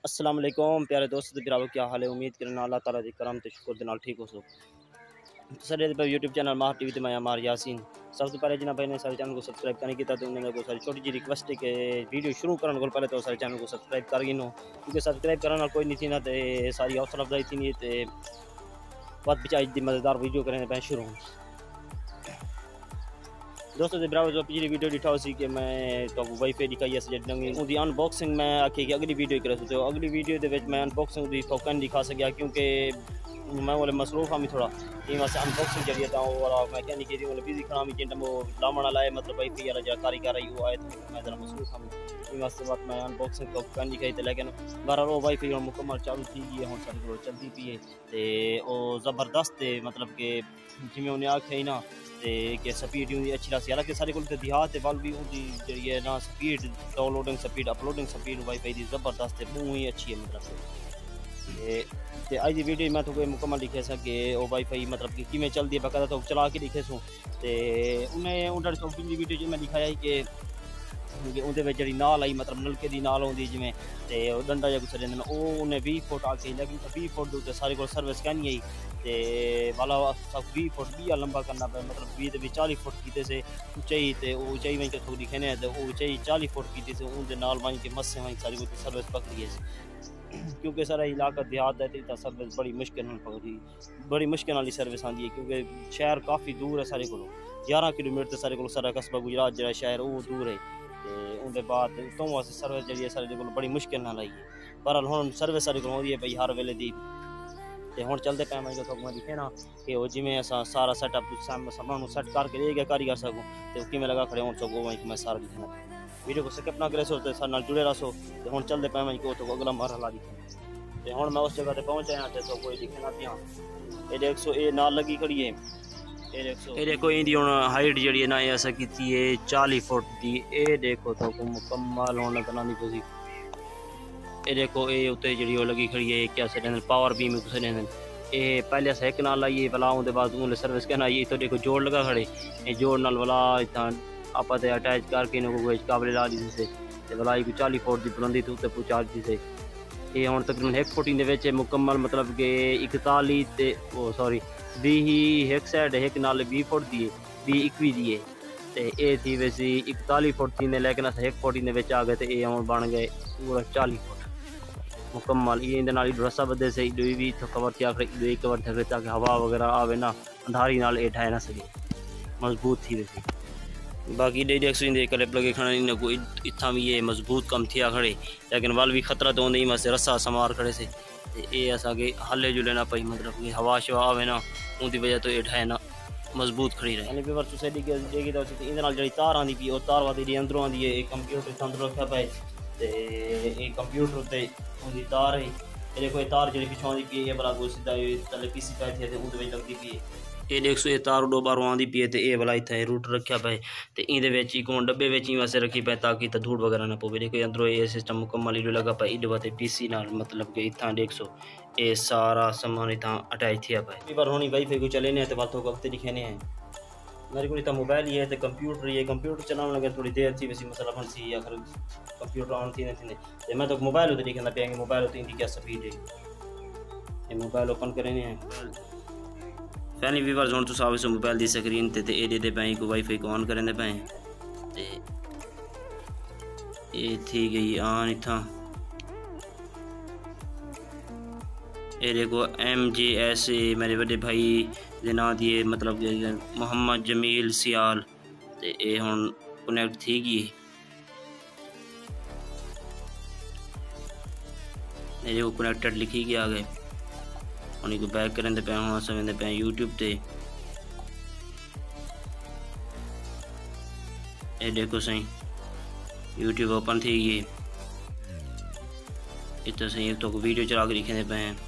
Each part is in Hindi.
अस्सलाम वालेकुम प्यारे दोस्त ते भरावो, क्या हाल है। उम्मीद करना अल्लाह ताला दी करम ते शुक्र दे नाल ठीक हो सो। सारे यूट्यूब चैनल मार टीवी ते मैं मार यासीन। सब तो पहले जिन्हें भाई ने सारे चैनल को सब्सक्राइब करने की तो उन्होंने को सारी छोटी जी रिक्वेस्ट है कि वीडियो शुरू करने को पहले तो सारे चैनल को सब्सक्राइब कर गिनो, क्योंकि सब्सक्राइब करना कोई नहीं थी ना, तो सारी हौसला अफजाई थी नहीं तो बहुत पिछाई दी मज़ेदार वीडियो करने पे शुरू हूँ। दोस्तों से ब्राउज़र पिछली वीडियो दिखा सी कि मैं तो वाईफाई दिखाई है जल्दी उनकी अनबॉक्सिंग मैं आखी कि अगली वीडियो कर सकते हो। अगली वीडियो के मैं अनबॉक्सिंग की फोकन दिखा सकिया, क्योंकि मैं वो मसरूफ हाँ थोड़ा ये वैसे अनबॉक्सिंग करिए तो और मैं क्या नहीं कि मतलब बिजी खड़ा जिन वो लामण लाए मतलब वाईफाई वाला जो कारीगर आई वो आए तो मैं जरा मसरूफ हाँ ये वास्ते बात मैं अनबॉक्सिंग फोकन दिखाई तो, लेकिन बहरहाल वो वाईफाई मुकम्मल चालू थी गई है, हम सारी चलती पी है तो ज़बरदस्त है। मतलब कि जिमें उन्हें आखे ही ना कि स्पीड उनकी अच्छी लगी, हालांकि सारे को देहात वाल भी उनकी जी है ना speed downloading speed uploading speed wifi की जबरदस्त है, बहुत ही अच्छी है। मतलब तो अज की वीडियो मैं तो मुकम्मल लिखे सा कि वो वाईफाई मतलब कि किमें चलती है बकायदा तो चला के लिखे सूँ तो उन्हें उन्हें पिछली वीडियो जो मैं लिखाया कि उन्हें जी नाल आई मतलब नलके की नाल आती जिमें तो डंडा जो कुछ रेंदे उन्हें 20 फुट आके, लेकिन 20 फुट के सारे को सर्विस कहनी आई तो वाला सब 20 फुट भी लंबा करना पे, मतलब 20 भी 40 फुट की से ऊंचाई तो ऊंचाई वहीं थोड़ी दिखे तो ऊंचाई 40 फुट की से उनके नाल वहीं के मस्से वहीं सारी को सर्विस पकड़ी है, क्योंकि सारा इलाका देहात है तो सर्विस बड़ी मुश्किल पकड़ी, बड़ी मुश्किल वाली सर्विस आती है, क्योंकि शहर काफ़ी दूर है सारे को 11 किलोमीटर सारे को सारा कस्बा गुजरात जो शहर वो दूर है उनके बाद तो वास्ते सर्विस जी सारे को बड़ी मुश्किल ना लाई है। बहरहाल हम सर्विस सारी को होती है भाई हर वेले दी तो हम चलते पे मैं तो दिखे ना कि वो जिमें असा सारा सेटअप सामान सेट करके ले गया कारीगर सकूँ तो कि लगा खड़े हो सको वहीं मैं सारा दिखना वीडियो को स्किप ना करे सो तो सारे जुड़े रहो तो हम चलते पे मैं तो अगला मरहला दिखे तो हम मैं उस जगह पर पहुँचे हाँ तो कोई दिखे ना पिया ये देख सो ये नाल लगी खड़ी है ये देखो इनकी हम हाइट जी ना ऐसा की 40 फुट की ये देखो तो मुकम्मल होने बनानी पी ये देखो ये उत्ते जी लगी खड़ी है क्या से पावर बीम कुछ ये पहले अस एक नाल आइए भला उनके बाद उन्हें सर्विस कहना आइए तो देखो जोड़ लगा खड़े ये जोड़ नाल भला इतना आप अटैच करके कोई काबले ला दी से भला 40 फुट की बुलंदी तो उत्ते पहुँचा दी से ये हम तकरीबन 1 फुट के मुकम्मल मतलब कि 41 वो सॉरी 20 एक साइड एक नाल 20 फुट दी है 20 दी है तो ये थी वैसे 41 फुट थी, लेकिन अस 1 फुट आ गए तो ये हम बन गए पूरा 40 फुट मुकम्मल। ये रस्सा बदे से भी कवर थिया कवर थे ताकि हवा वगैरह आवे ना अंधारी नाल ये ठाए ना सके मजबूत थी वैसे। बाकी देख सो क्लिप लगे खड़े को इतना भी ये मजबूत कम थिया खड़े, लेकिन वाल भी खतरा तो नहीं मस रस्सा समार खड़े से ये असाके हले जुले ना पई, मतलब कि हवा शवा आवे ना उनकी वजह तो ये ठाए ना मजबूत खड़ी रहे। यानी पेपर सोसाइटी देगी तो जी तार आती पी और तार वादी अंदरों आती है कंप्यूटर अंदर रखा पे तो कंप्यूटर से उनकी तार है ये देखो ये तार जी पिछों आती पी है भला कोई सीधा तले पीसी पे थे तो उनके लगती पी है ये देख सो ये तार उडो बारों आती पी है तो ये भला इतना रूट रखा पे तो ये कौन डब्बे ही वैसे रखी पे ताकि तो धूड़ वगैरह ना पवे। देखो अंदरों ये सिस्टम मुकम्मल इडो लगा पे इडो बाते पीसी नाल मतलब कि इतना देख सो ये सारा सामान इतना अटैच थिया पे बार होनी वाईफाई को चले तो बातों को वक्त दिखे हैं मेरे को इतना मोबाइल ही है तो कंप्यूटर चलाने लगे थोड़ी देर थी वैसी मसला बन सी आखिर कंप्यूटर ऑन थी नहीं तो मैं तो मोबाइल होते दिखना पे मोबाइल होती इनकी क्या स्पीड है ये मोबाइल ओपन करें फैमिली व्यूअर्स हूँ तुम आवे सो मोबाइल की स्क्रीन ते ये दे पे को वाईफाई को ऑन करें पे ये थी गई ऑन इतना ये देखो MJS मेरे बड़े भाई के ना दिए मतलब मोहम्मद जमील सियाल तो ये हम कनेक्ट थी गई ये देखो कनेक्टेड लिखी गया आ गए उन्हीं को बैक करें पे हम समझते पे यूट्यूब पे ये देखो सही यूट्यूब ओपन थी गई इतना सही एक तो वीडियो चला के लिखे पे हैं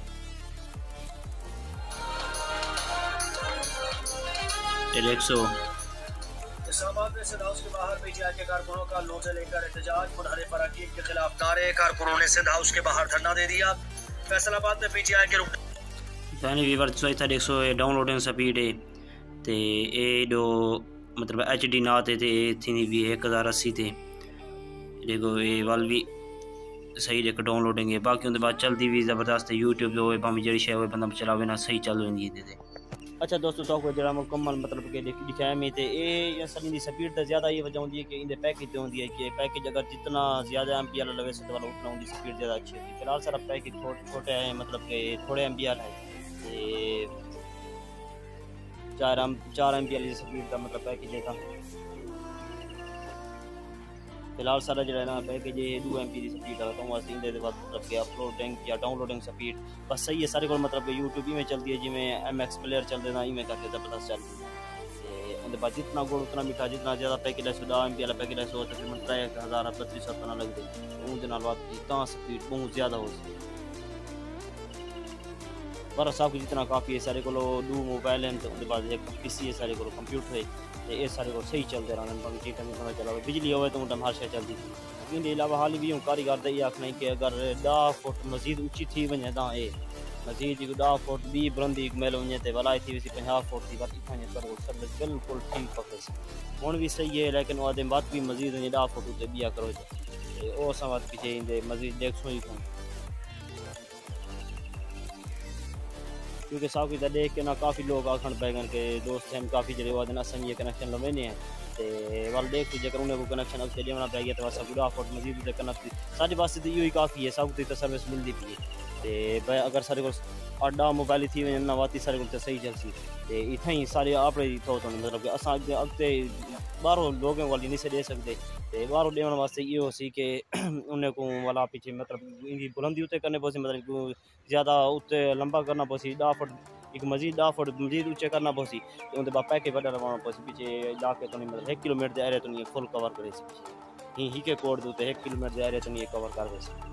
इस्लामाबाद में सिंध हाउस के बाहर पीटीआई के कारकुनों का लोटे लेकर एहतजाज। मुनहरिफ अराकीन के खिलाफ नारे, कारकुनों ने सिंध हाउस के बाहर धरना दे दिया। फैसलाबाद में पीटीआई के पहले वीवर था देख सो डाउनलोडिंग स्पीड है तो ये जो मतलब HD ना थे थी भी 1080 थे देखो ये वाल भी सही जेक डाउनलोडिंग है। बाकी उनके बाद चलती भी ज़बरदस्त है। यूट्यूब जो भावी जी शे बंदा चलावे ना सही चल वेंदी है। अच्छा दोस्तों तो जो मुकम्मल मतलब कि दिखाया में थे ये सभी की स्पीड तो ज़्यादा ये वजह होती है कि इनके पैकेज होती है कि पैकेज अगर जितना ज़्यादा MPR लगे तो वाला उतना उनकी स्पीड ज़्यादा अच्छी होती है। फिलहाल सारा पैकेज छोटे हैं मतलब कि थोड़े MPR है 4 MPR की स्पीड का मतलब पैकेज है। फिलहाल सारा जो है ना पैकेज 2 MB की स्पीड आता हूँ इंदे मतलब कि अपलोडिंग या डाउनलोडिंग स्पीड बस सही है सारे को मतलब कि यूट्यूब में चलती है जिमें MX प्लेयर चलते ना इवें करके ज़बरदस्त चलती है। उनके बाद जितना गुड़ उतना मीठा जितना ज़्यादा पैकेज है 10 MB वाला पैकेज है सो तकरीबन 3000 3200 लगते उनके बात स्पीड बहुत ज़्यादा हो पर सब जितना काफ़ी है सारे को 2 मोबाइल हैं तो उनके बाद एक PC है सारे को कंप्यूटर है तो ये सारे को सही चलते रहने ठीक है पता चला बिजली हो तो हर शे चलती थी। इनके अलावा हाल भी कारीगर ये आखना कि अगर 10 फुट मजीद उची थी वने तो ये मजीद 10 फुट भी बुलंदी मेल वने तो भला थी 50 फुट थी बाकी बिल्कुल ठीक पकड़े हूँ भी सही है लेकिन वो बात भी मजीद 10 फुट उत्ते बिया करो वो बात पीछे मजीद देखो ही कौन क्योंकि साफ इधर देख के ना काफ़ी लोग आखन पैगन के दोस्त हैं काफ़ी जरे वादन असं ये कनेक्शन लवेने हैं तो वाल देख तुझे करूँ वो कनेक्शन अगते देना पै गया तो अस 10 फुट मजीद कनेक्ट साढ़े पास तो यो ही काफ़ी है सब तो सर्विस मिलती पी तो अगर सारे को 8 मोबाइल थी वन ना वाती सारे को सही चलसी तो इतना ही सारे अपने थोड़ा मतलब कि अस अगते बाहरों लोगों वाली नहीं से दे सकते तो बाहरों देने वास्ते यो सी कि उन्हें को वाला पीछे मतलब इनकी बुलंदी उत्ते करने पौसी मतलब ज़्यादा उत्ते लंबा करना पौसी 10 फुट एक मजीद 10 फुट मजीद ऊँचे करना पौसी तो उनके बाद पैके बड़ा रवाना पौसी पीछे जाके तो नहीं मतलब 1 किलोमीटर के एरिया तो नहीं फुल कवर करे पीछे ही के कोड दूते 1 किलोमीटर के एरिया तो नहीं कवर कर दे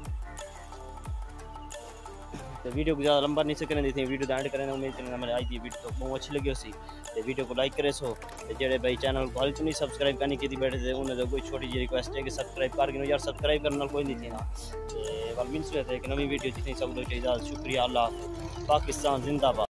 तो वीडियो को ज़्यादा लंबा नहीं से करें देते वीडियो एंड करें उम्मीद करें हमारे आई थी वीडियो तो बहुत अच्छी लगी उसी तो वीडियो को लाइक करे सो जेडे भाई चैनल को हाल तो नहीं सब्सक्राइब करने की बैठे थे उन्हें तो कोई छोटी जी रिक्वेस्ट है कि सब्सक्राइब कर यार सब्सक्राइब करने कोई नहीं थी ना तो वाल मिल एक नवी वीडियो जितनी सब लोग शुक्रिया अल्लाह पाकिस्तान जिंदाबाद।